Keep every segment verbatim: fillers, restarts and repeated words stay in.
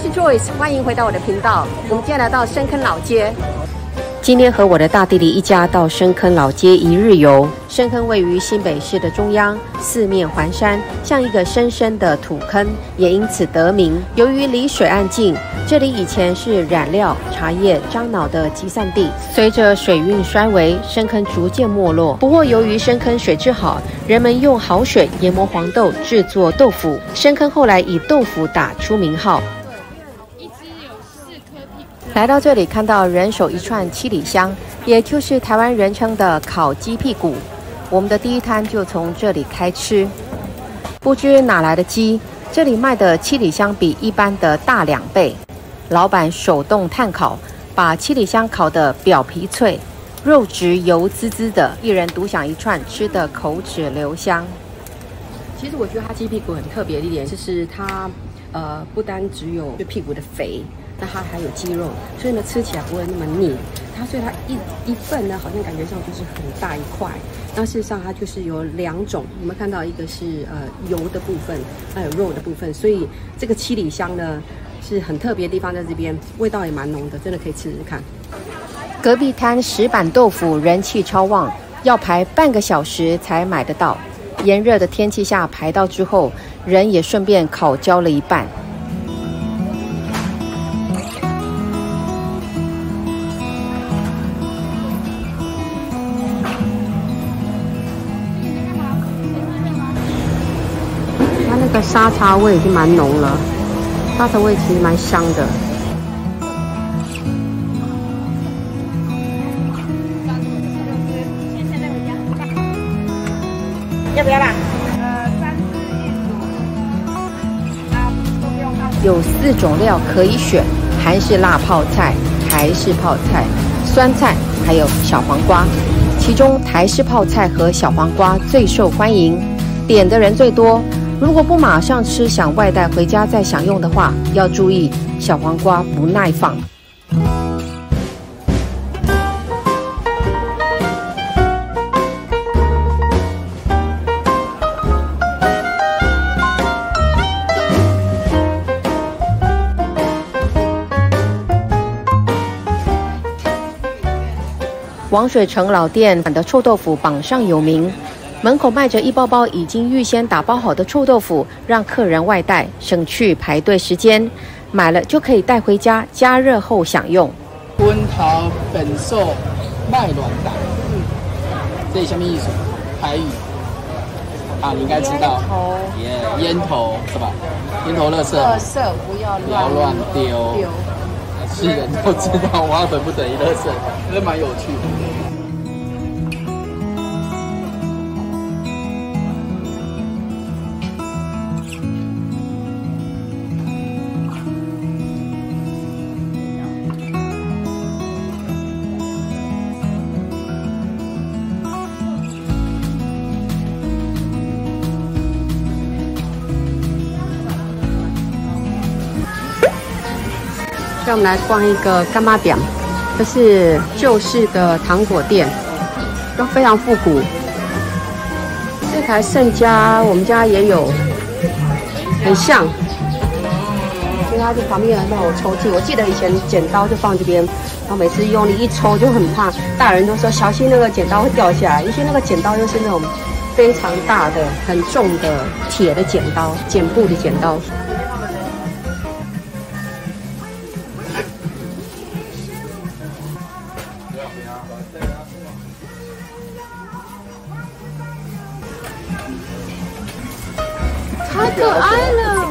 是 Joyce， 欢迎回到我的频道。我们今天来到深坑老街。 今天和我的大弟弟一家到深坑老街一日游。深坑位于新北市的中央，四面环山，像一个深深的土坑，也因此得名。由于离水岸近，这里以前是染料、茶叶、樟脑的集散地。随着水运衰微，深坑逐渐没落。不过由于深坑水质好，人们用好水研磨黄豆制作豆腐。深坑后来以豆腐打出名号。来到这里，看到人手一串七里香，也就是台湾人称的烤鸡屁股。我们的第一摊就从这里开吃。不知哪来的鸡，这里卖的七里香比一般的大两倍。老板手动炭烤，把七里香烤得表皮脆，肉质油滋滋的，一人独享一串，吃得口齿留香。 其实我觉得它鸡屁股很特别的一点，就是它呃不单只有就屁股的肥。那它还有鸡肉，所以呢吃起来不会那么腻。它所以它一一份呢，好像感觉上就是很大一块。那事实上它就是有两种，我们看到一个是呃油的部分，还有肉的部分。所以这个七里香呢是很特别的地方，在这边味道也蛮浓的，真的可以吃吃看。 隔壁摊石板豆腐人气超旺，要排半个小时才买得到。炎热的天气下排到之后，人也顺便烤焦了一半。 那个沙茶味已经蛮浓了，沙茶味其实蛮香的。 要不要啦？ 有四种料可以选，韩式辣泡菜、台式泡菜、酸菜，还有小黄瓜。其中台式泡菜和小黄瓜最受欢迎，点的人最多。如果不马上吃，想外带回家再享用的话，要注意小黄瓜不耐放。王水城老店的臭豆腐榜上有名。门口卖着一包包已经预先打包好的臭豆腐，让客人外带，省去排队时间。买了就可以带回家，加热后享用。 温桃本寿麦卵蛋，这里什么意思？台语啊，你应该知道。耶，烟头是吧？烟头垃圾， 垃圾不要不要乱丢。是人都知道挖粉不等于垃圾，这蛮有趣的。 让我们来逛一个干妈店，这是旧式的糖果店，都非常复古。这台盛家我们家也有，很像。所以它这旁边有那种抽屉，我记得以前剪刀就放这边，然后每次用力一抽就很怕，大人都说小心那个剪刀会掉下来，因为那个剪刀又是那种非常大的、很重的铁的剪刀，剪布的剪刀。太可爱了！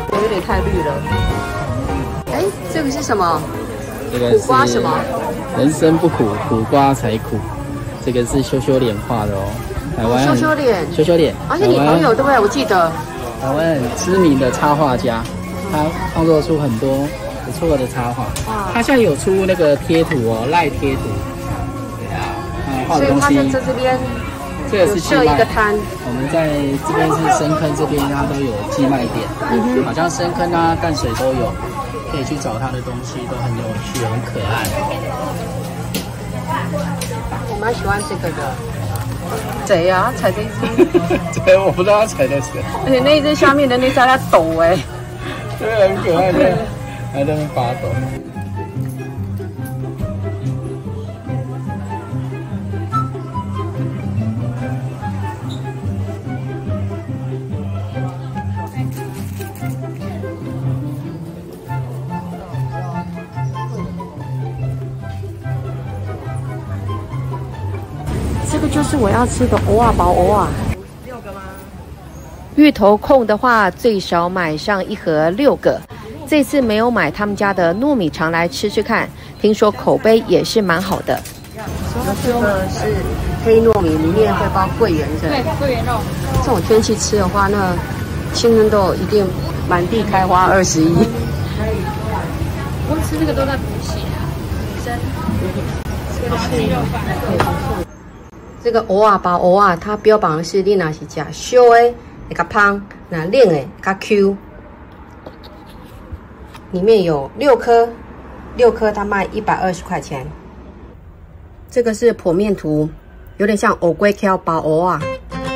果有点太绿了。哎，这个是什么？ 这个苦瓜什么？ 人生不苦，苦瓜才苦。这个是羞羞脸画的哦，台湾羞羞脸， 羞羞脸。 而且你朋友对不对？我记得台湾很知名的插画家，他创作出很多不错的插画。他现在有出那个贴图哦，赖贴图。对啊，啊，画的东西。 所以他在这边。 这个是设一个摊， 我们在这边是深坑这边，它都有寄卖点，嗯哼，好像深坑啊、淡水都有，可以去找它的东西，都很有趣、很可爱。 我蛮喜欢这个的。贼啊，踩这一只。 对，我不知道它踩的谁。 而且那一只下面的那只在抖哎、欸。 对，很可爱的，还在那边发抖。 这个就是我要吃的藕啊包藕啊， 六个吗？芋头控的话，最少买上一盒六个。这次没有买他们家的糯米肠来吃吃看，听说口碑也是蛮好的。 这个是黑糯米，里面会包桂圆的。 对，桂圆肉。 这种天气吃的话，那青春痘一定满地开花二十一。 我们吃这个都在补血啊，女生。这个是鸡肉饭。 这个蚵仔包蚵仔，它标榜的是你若是吃烧的会较香，那冷的较 Q。里面有六颗，六颗它卖一百二十块钱。这个是剖面图，有点像藕龟壳包蚵仔。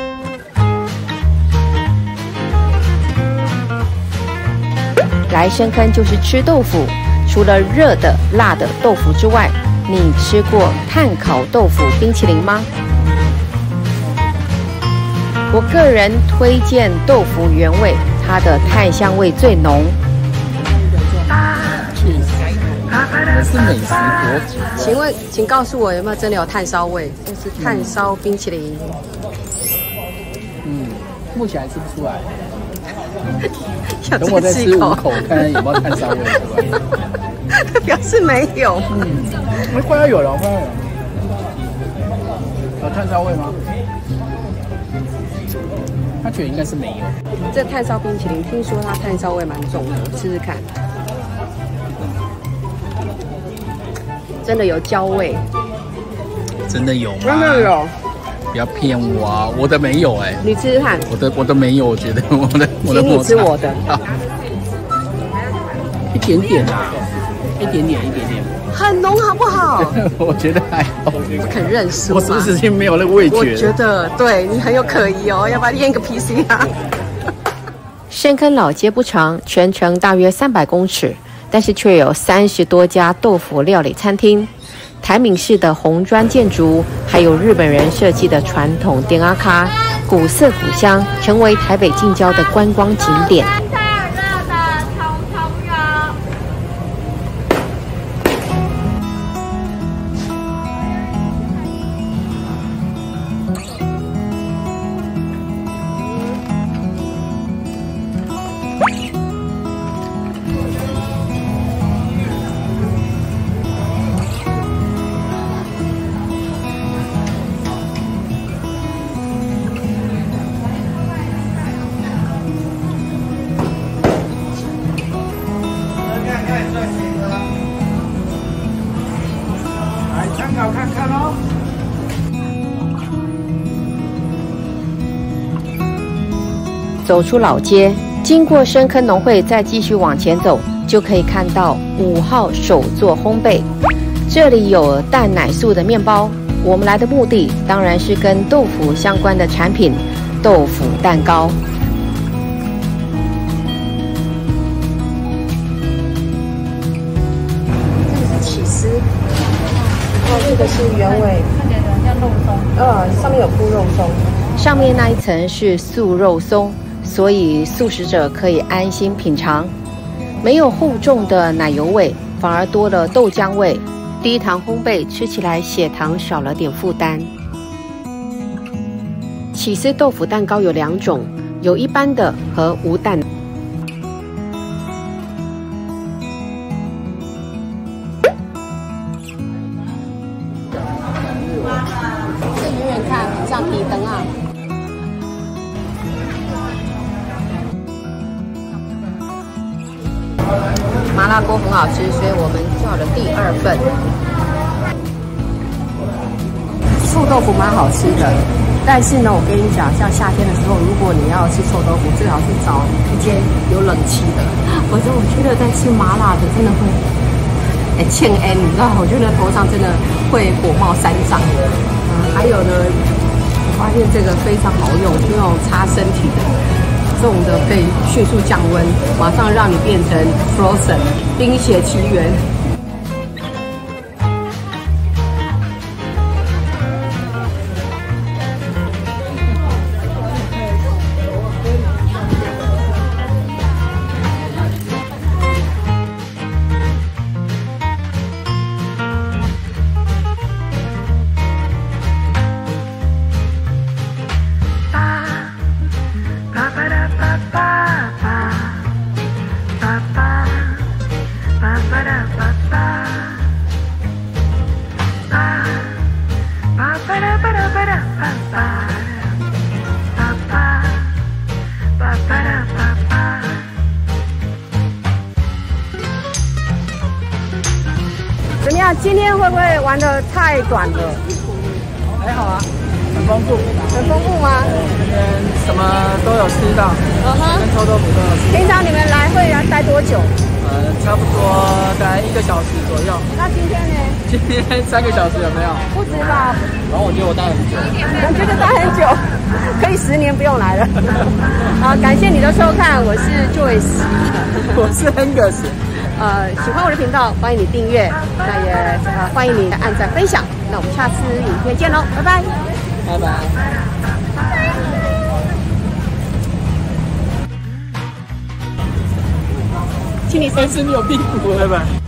来深坑就是吃豆腐，除了热的、辣的豆腐之外，你吃过炭烤豆腐冰淇淋吗？我个人推荐豆腐原味，它的炭香味最浓。 确实，我是美食博主。 请问，请告诉我有没有真的有炭烧味？就是炭烧冰淇淋。 嗯，目前还吃不出来。 等我再吃五口，看看有没有炭烧味出来。 表示没有。 嗯，那快要有了，快要有了。有炭烧味吗？他觉得应该是没有。 这炭烧冰淇淋，听说它炭烧味蛮重的，我试试看。真的有焦味。 真的有吗？ 真的有。 不要骗我啊！我的没有哎、欸。 你吃吃看。 我的我的没有，我觉得我的我的。 请你吃我的。 啊、一点点啊，一点点一点点。 很浓好不好？ 我觉得还好。 不肯认输。 我是不是没有那个味觉？ 我觉得对你很有可疑哦，要不然验个 P C R。 深坑老街不长，全程大约三百公尺，但是却有三十多家豆腐料理餐厅。台闽式的红砖建筑，还有日本人设计的传统店阿卡，古色古香，成为台北近郊的观光景点。 看看哦。 走出老街，经过深坑农会，再继续往前走，就可以看到五号手作烘焙。这里有蛋奶素的面包。我们来的目的当然是跟豆腐相关的产品——豆腐蛋糕。 这个是起司，然后这个是原味， 看起来很像肉松。 呃，上面有铺肉松。 上面那一层是素肉松，所以素食者可以安心品尝。没有厚重的奶油味，反而多了豆浆味。低糖烘焙，吃起来血糖少了点负担。起司豆腐蛋糕有两种，有一般的和无蛋。 疼啊！麻辣锅很好吃，所以我们叫了第二份。臭豆腐蛮好吃的，但是呢，我跟你讲，像夏天的时候，如果你要吃臭豆腐，最好是找一间有冷气的。否则我觉得在吃麻辣的真的会，哎，欠恩，你知道，我觉得头上真的会火冒三丈。嗯，还有呢，我发现这个非常好用，是那种擦身体的。这种的可以迅速降温，马上让你变成 Frozen 冰雪奇缘。怎么样？今天会不会玩得太短了？ 还好啊，很丰富， 很丰富吗？ 今天什么都有吃到， 嗯哼， 跟臭豆腐都有吃。 平常你们来会要待多久？ 呃，差不多待一个小时左右。 那今天呢？ 今天三个小时有没有？ 不止吧？ 然后我觉得我待很久。 我觉得待很久，可以十年不用来了。好，感谢你的收看，我是 Joyce， 我是 Angus。 呃，喜欢我的频道，欢迎你订阅，那也呃欢迎你按赞分享。那我们下次影片见喽，拜拜， 拜拜。 请你但是你有屁股了吧？